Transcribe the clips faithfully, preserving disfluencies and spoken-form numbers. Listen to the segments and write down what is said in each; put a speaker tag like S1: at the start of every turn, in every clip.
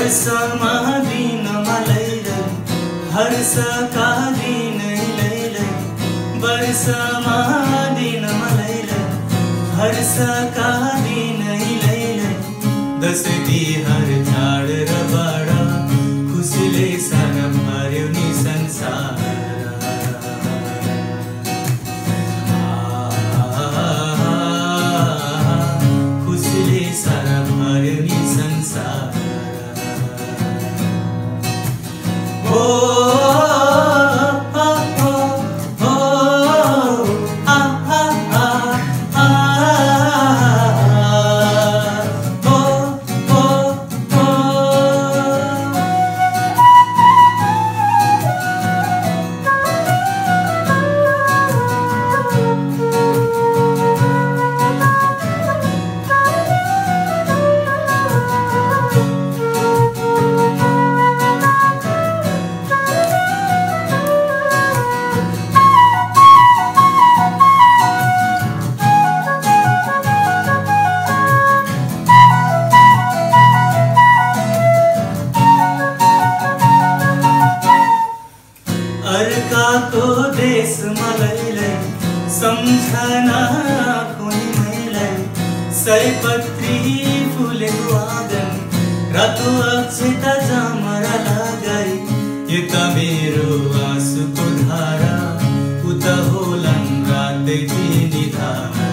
S1: वर्षमा दिन मलैलै हर्षका दिन लैलै वर्षमा दिन मलैलै हर्षका दिन लैलै दसैँ तिहार चाड र बडा खुसीले सारा भर्यो नि संसार खुसीले सारा भर्यो नि संसार ओ अर्काको देश मलैलै सम्झना कुनै मैलै सयपत्री फुलेको आँगन रातो अक्षता जमरा लगाई यता मेरो आँसुको धारा उता होलान् रातै तिनी धारा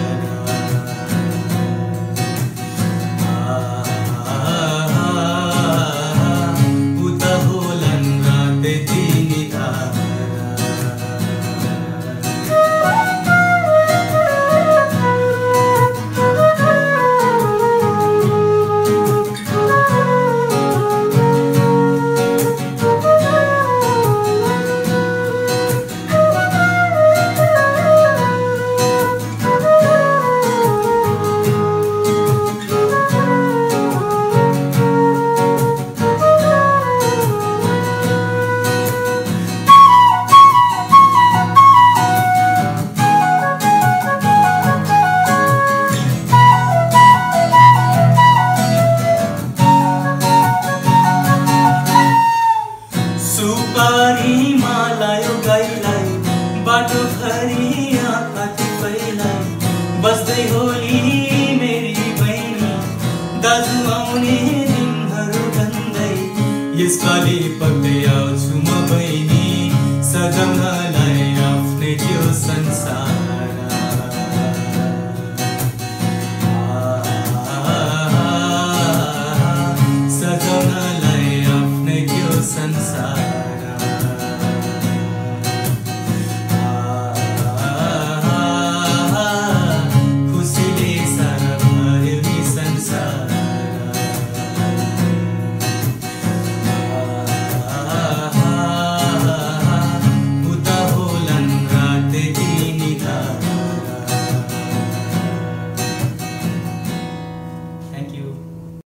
S1: उता होलान् रातै तिनी धारा सुपारी मालायो गाईलाई बाटो भरि आँखा tipैलाई बस्दै होली मेरी बहिनी दाजु आउने दिनहरू भन्दै यसपालि पक्कै आउँछु म बहिनी सजाउनलाई आफ्नै त्यो संसार